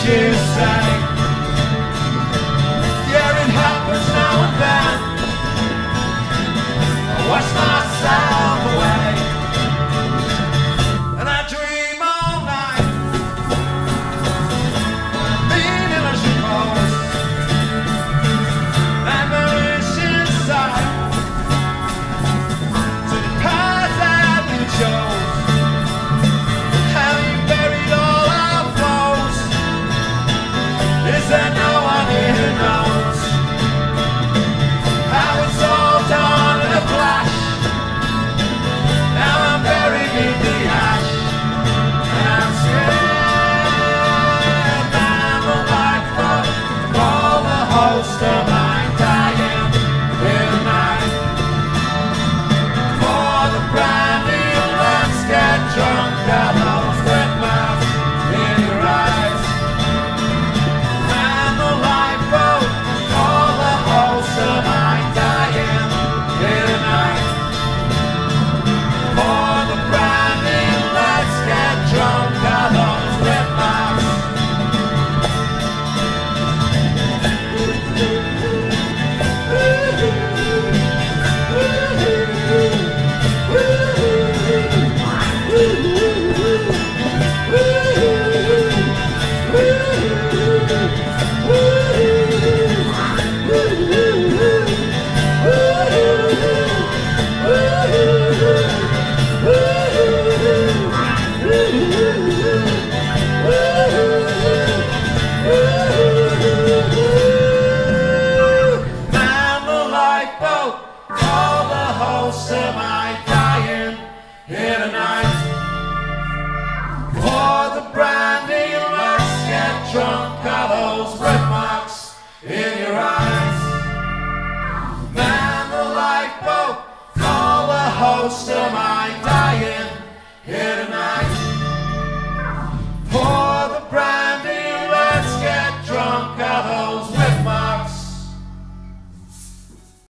you say. Yeah, it happens now and then. I wash myself away, and I dream all night. Meaning I suppose, and there is inside to the past that we chose. How you buried all our foes. Is there no one here who knows how it's all done in a flash? Now I'm buried in the ash, and I'm scared. I'm a lifeboat, all the host of mine dying in the night. For the brandy, let's get drunk. Gallows with mouths in your eyes. And the lifeboat, all the host of mine dying in the night. For the brandy, let's get drunk. Gallows with mouths. Man the lifeboat, all the hosts of my dying here tonight. For the brandy, let's get drunk. Are those red marks in your eyes? Man the lifeboat, all the hosts of